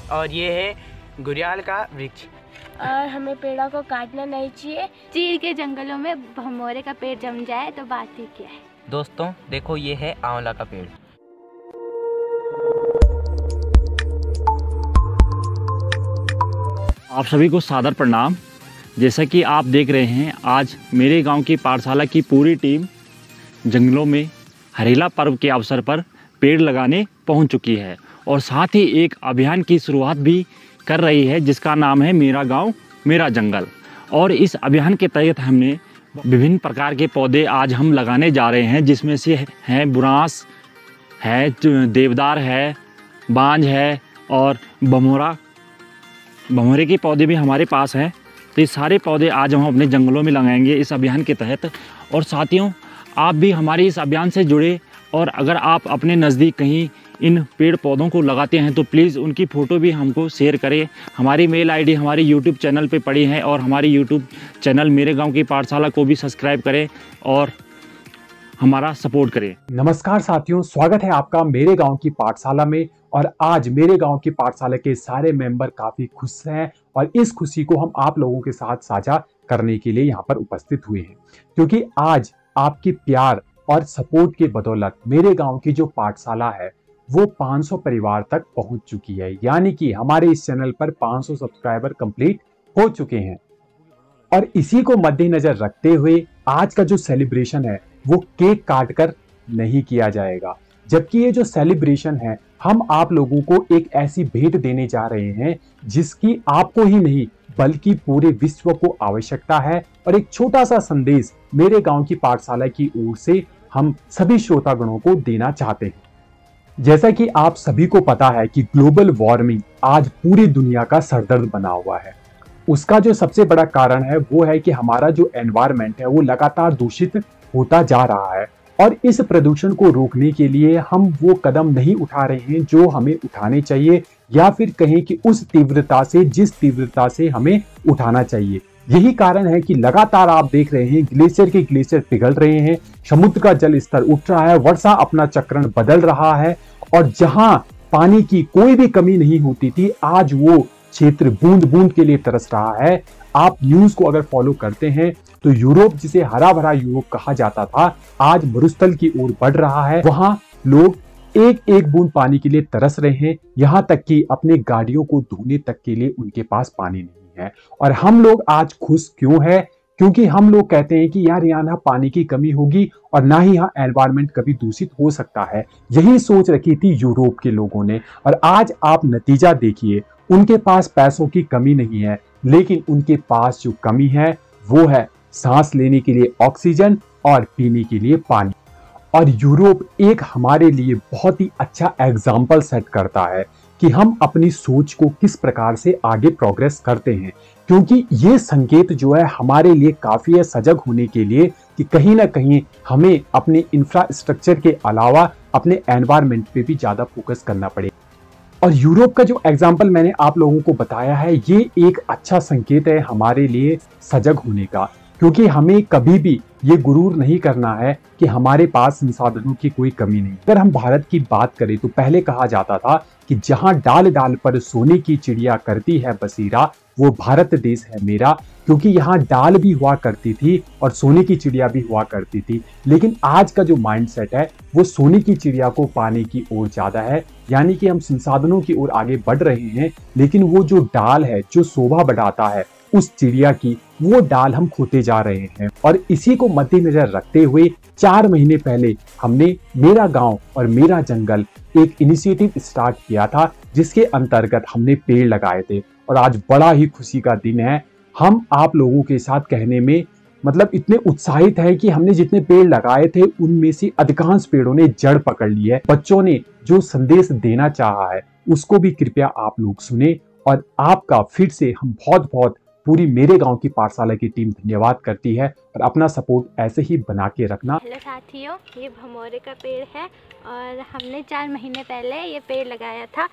और ये है घुरियाल का वृक्ष। और हमें पेड़ों को काटना नहीं चाहिए। चीड़ के जंगलों में भमोरे का पेड़ जम जाए तो बात ही क्या है। दोस्तों देखो, ये है आंवला का पेड़। आप सभी को सादर प्रणाम। जैसा कि आप देख रहे हैं, आज मेरे गांव की पाठशाला की पूरी टीम जंगलों में हरेला पर्व के अवसर पर पेड़ लगाने पहुंच चुकी है और साथ ही एक अभियान की शुरुआत भी कर रही है जिसका नाम है मेरा गांव मेरा जंगल। और इस अभियान के तहत हमने विभिन्न प्रकार के पौधे आज हम लगाने जा रहे हैं, जिसमें से हैं बुरांस है, देवदार है, बांज है और भमोरे के पौधे भी हमारे पास हैं। तो ये सारे पौधे आज हम अपने जंगलों में लगाएंगे इस अभियान के तहत। और साथियों, आप भी हमारे इस अभियान से जुड़े और अगर आप अपने नज़दीक कहीं इन पेड़ पौधों को लगाते हैं तो प्लीज़ उनकी फ़ोटो भी हमको शेयर करें। हमारी मेल आईडी हमारे यूट्यूब चैनल पे पड़ी है और हमारी यूट्यूब चैनल मेरे गांव की पाठशाला को भी सब्सक्राइब करें और हमारा सपोर्ट करें। नमस्कार साथियों, स्वागत है आपका मेरे गांव की पाठशाला में। और आज मेरे गांव की पाठशाला के सारे मेंबर काफी खुश हैं और इस खुशी को हम आप लोगों के साथ साझा करने के लिए यहाँ पर उपस्थित हुए हैं, क्योंकि आज आपकी प्यार और सपोर्ट की बदौलत मेरे गांव की जो पाठशाला है वो 500 परिवार तक पहुंच चुकी है। यानी कि हमारे इस चैनल पर 500 सब्सक्राइबर कंप्लीट हो चुके हैं। और इसी को मद्देनजर रखते हुए आज का जो सेलिब्रेशन है वो केक काटकर नहीं किया जाएगा, जबकि ये जो सेलिब्रेशन है हम आप लोगों को एक ऐसी भेंट देने जा रहे हैं जिसकी आपको ही नहीं बल्कि पूरे विश्व को आवश्यकता है। और एक छोटा सा संदेश मेरे गांव की पाठशाला की ओर से हम सभी श्रोतागणों को देना चाहते हैं। जैसा कि आप सभी को पता है कि ग्लोबल वार्मिंग आज पूरी दुनिया का सरदर्द बना हुआ है। उसका जो सबसे बड़ा कारण है वो है कि हमारा जो एनवायरनमेंट है वो लगातार दूषित होता जा रहा है और इस प्रदूषण को रोकने के लिए हम वो कदम नहीं उठा रहे हैं जो हमें उठाने चाहिए, या फिर कहें कि उस तीव्रता से जिस तीव्रता से हमें उठाना चाहिए। यही कारण है कि लगातार आप देख रहे हैं ग्लेशियर के ग्लेशियर पिघल रहे हैं, समुद्र का जल स्तर उठ रहा है, वर्षा अपना चक्रण बदल रहा है और जहां पानी की कोई भी कमी नहीं होती थी आज वो क्षेत्र बूंद बूंद के लिए तरस रहा है। आप न्यूज को अगर फॉलो करते हैं तो यूरोप, जिसे हरा भरा यूरोप कहा जाता था, आज मरुस्थल की ओर बढ़ रहा है। वहां लोग एक एक बूंद पानी के लिए तरस रहे हैं, यहां तक कि अपने गाड़ियों को धोने तक के लिए उनके पास पानी नहीं है। और हम लोग आज खुश क्यों है? क्योंकि हम लोग कहते हैं कि यार यहाँ ना पानी की कमी होगी और ना ही यहाँ एनवायरनमेंट कभी दूषित हो सकता है। यही सोच रखी थी यूरोप के लोगों ने और आज आप नतीजा देखिए, उनके पास पैसों की कमी नहीं है, लेकिन उनके पास जो कमी है वो है सांस लेने के लिए ऑक्सीजन और पीने के लिए पानी। और यूरोप एक हमारे लिए बहुत ही अच्छा एग्जाम्पल सेट करता है कि हम अपनी सोच को किस प्रकार से आगे प्रोग्रेस करते हैं, क्योंकि ये संकेत जो है हमारे लिए काफी है सजग होने के लिए कि कहीं ना कहीं हमें अपने इंफ्रास्ट्रक्चर के अलावा अपने एनवायरनमेंट पे भी ज्यादा फोकस करना पड़ेगा। और यूरोप का जो एग्जाम्पल मैंने आप लोगों को बताया है ये एक अच्छा संकेत है हमारे लिए सजग होने का, क्योंकि हमें कभी भी ये गुरूर नहीं करना है कि हमारे पास संसाधनों की कोई कमी नहीं। अगर हम भारत की बात करें तो पहले कहा जाता था कि जहां डाल डाल पर सोने की चिड़िया करती है बसेरा, वो भारत देश है मेरा, क्योंकि यहाँ डाल भी हुआ करती थी और सोने की चिड़िया भी हुआ करती थी। लेकिन आज का जो माइंडसेट है वो सोने की चिड़िया को पाने की ओर ज्यादा है, यानी कि हम संसाधनों की ओर आगे बढ़ रहे हैं, लेकिन वो जो डाल है जो शोभा बढ़ाता है उस चिड़िया की, वो डाल हम खोते जा रहे हैं। और इसी को मद्देनजर रखते हुए 4 महीने पहले हमने मेरा गांव और मेरा जंगल एक इनिशिएटिव स्टार्ट किया था, जिसके अंतर्गत हमने पेड़ लगाए थे। और आज बड़ा ही खुशी का दिन है। हम आप लोगों के साथ कहने में मतलब इतने उत्साहित है कि हमने जितने पेड़ लगाए थे उनमें से अधिकांश पेड़ों ने जड़ पकड़ ली है। बच्चों ने जो संदेश देना चाहा है उसको भी कृपया आप लोग सुने। और आपका फिर से हम बहुत बहुत पूरी मेरे गांव की पाठशाला की टीम धन्यवाद करती है और अपना सपोर्ट ऐसे ही बना के रखना। हेलो साथियों, ये भमोरे का पेड़ है और हमने 4 महीने पहले ये पेड़ लगाया था।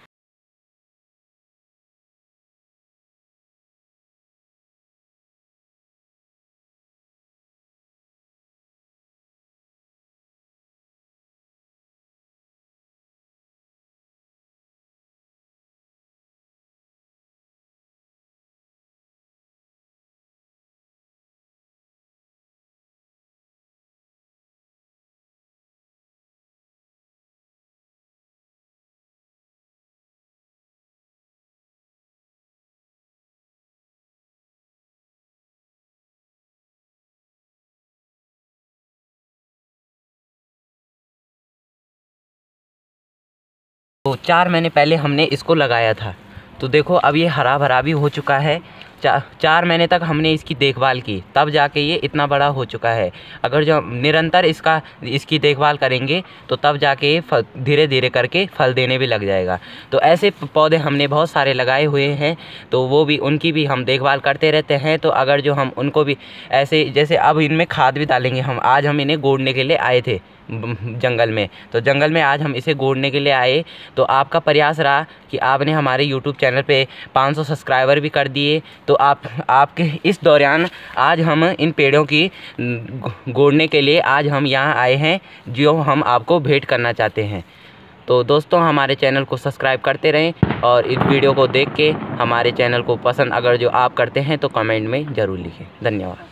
तो 4 महीने पहले हमने इसको लगाया था। तो देखो अब ये हरा भरा भी हो चुका है। 4 महीने तक हमने इसकी देखभाल की, तब जाके ये इतना बड़ा हो चुका है। अगर जो निरंतर इसकी देखभाल करेंगे तो तब जाके ये धीरे धीरे करके फल देने भी लग जाएगा। तो ऐसे पौधे हमने बहुत सारे लगाए हुए हैं, तो वो भी उनकी भी हम देखभाल करते रहते हैं। तो अगर जो हम उनको भी ऐसे, जैसे अब इनमें खाद भी डालेंगे हम। आज हम इन्हें गोड़ने के लिए आए थे जंगल में, तो जंगल में आज हम इसे गोड़ने के लिए आए। तो आपका प्रयास रहा कि आपने हमारे YouTube चैनल पे 500 सब्सक्राइबर भी कर दिए। तो आपके इस दौरान आज हम इन पेड़ों की गोड़ने के लिए आज हम यहाँ आए हैं, जो हम आपको भेंट करना चाहते हैं। तो दोस्तों हमारे चैनल को सब्सक्राइब करते रहें और इस वीडियो को देख के हमारे चैनल को पसंद अगर जो आप करते हैं तो कमेंट में ज़रूर लिखें। धन्यवाद।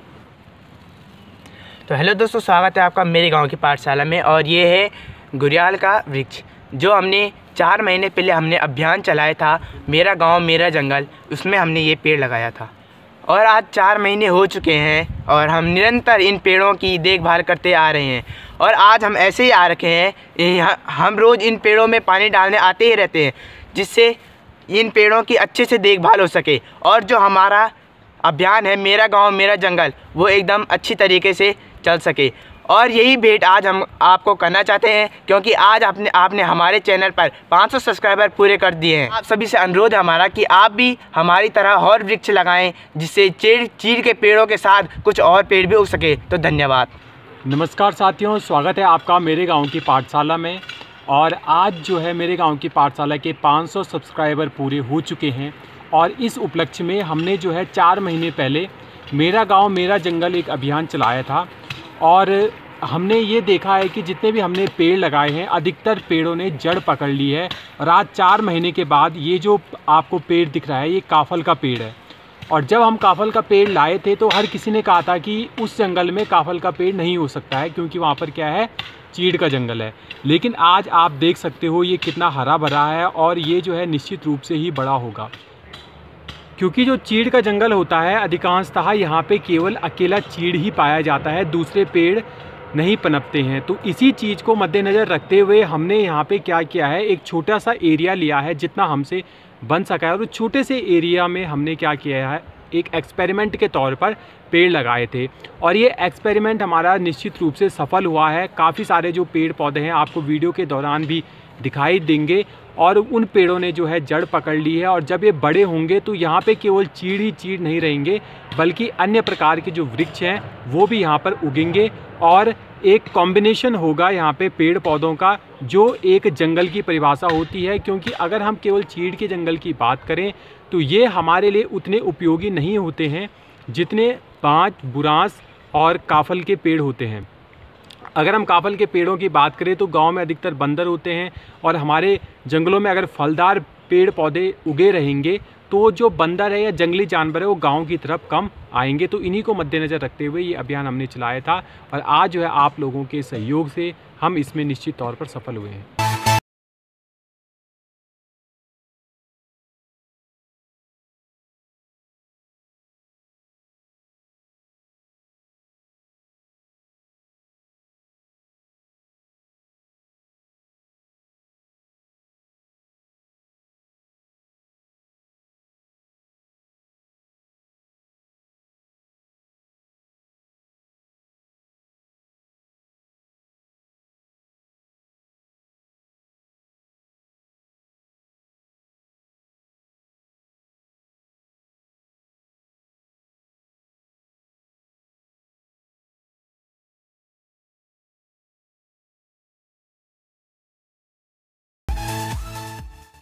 तो हेलो दोस्तों, स्वागत है आपका मेरे गांव की पाठशाला में। और ये है गुड़ियाल का वृक्ष, जो हमने 4 महीने पहले हमने अभियान चलाया था, मेरा गांव मेरा जंगल, उसमें हमने ये पेड़ लगाया था। और आज 4 महीने हो चुके हैं और हम निरंतर इन पेड़ों की देखभाल करते आ रहे हैं। और आज हम ऐसे ही आ रखे हैं, हम रोज़ इन पेड़ों में पानी डालने आते ही रहते हैं, जिससे इन पेड़ों की अच्छे से देखभाल हो सके और जो हमारा अभियान है मेरा गांव मेरा जंगल, वो एकदम अच्छी तरीके से चल सके। और यही भेंट आज हम आपको करना चाहते हैं, क्योंकि आज आपने हमारे चैनल पर 500 सब्सक्राइबर पूरे कर दिए हैं। आप सभी से अनुरोध है हमारा कि आप भी हमारी तरह और वृक्ष लगाएं, जिससे चीड़ के पेड़ों के साथ कुछ और पेड़ भी उग सके। तो धन्यवाद। नमस्कार साथियों, स्वागत है आपका मेरे गांव की पाठशाला में। और आज जो है मेरे गांव की पाठशाला के 500 सब्सक्राइबर पूरे हो चुके हैं। और इस उपलक्ष्य में हमने जो है 4 महीने पहले मेरा गांव मेरा जंगल एक अभियान चलाया था। और हमने ये देखा है कि जितने भी हमने पेड़ लगाए हैं, अधिकतर पेड़ों ने जड़ पकड़ ली है। और आज 4 महीने के बाद ये जो आपको पेड़ दिख रहा है, ये काफल का पेड़ है। और जब हम काफल का पेड़ लाए थे तो हर किसी ने कहा था कि उस जंगल में काफल का पेड़ नहीं हो सकता है, क्योंकि वहाँ पर क्या है, चीड़ का जंगल है। लेकिन आज आप देख सकते हो ये कितना हरा भरा है और ये जो है निश्चित रूप से ही बड़ा होगा, क्योंकि जो चीड़ का जंगल होता है अधिकांशतः यहाँ पे केवल अकेला चीड़ ही पाया जाता है, दूसरे पेड़ नहीं पनपते हैं। तो इसी चीज़ को मद्देनज़र रखते हुए हमने यहाँ पे क्या किया है, एक छोटा सा एरिया लिया है जितना हमसे बन सका है। और उस छोटे से एरिया में हमने क्या किया है, एक एक्सपेरिमेंट के तौर पर पेड़ लगाए थे। और ये एक्सपेरिमेंट हमारा निश्चित रूप से सफल हुआ है। काफ़ी सारे जो पेड़ पौधे हैं आपको वीडियो के दौरान भी दिखाई देंगे और उन पेड़ों ने जो है जड़ पकड़ ली है। और जब ये बड़े होंगे तो यहाँ पे केवल चीड़ ही चीड़ नहीं रहेंगे, बल्कि अन्य प्रकार के जो वृक्ष हैं वो भी यहाँ पर उगेंगे। और एक कॉम्बिनेशन होगा यहाँ पे पेड़ पौधों का, जो एक जंगल की परिभाषा होती है। क्योंकि अगर हम केवल चीड़ के जंगल की बात करें तो ये हमारे लिए उतने उपयोगी नहीं होते हैं जितने बांज, बुरांस और काफल के पेड़ होते हैं। अगर हम काफल के पेड़ों की बात करें तो गांव में अधिकतर बंदर होते हैं, और हमारे जंगलों में अगर फलदार पेड़ पौधे उगे रहेंगे तो जो बंदर है या जंगली जानवर है वो गांव की तरफ कम आएंगे। तो इन्हीं को मद्देनज़र रखते हुए ये अभियान हमने चलाया था। और आज जो है आप लोगों के सहयोग से हम इसमें निश्चित तौर पर सफल हुए हैं।